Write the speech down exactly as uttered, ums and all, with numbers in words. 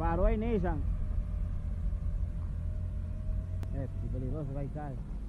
Parou aí, Nissan. É, que peligroso vai estar.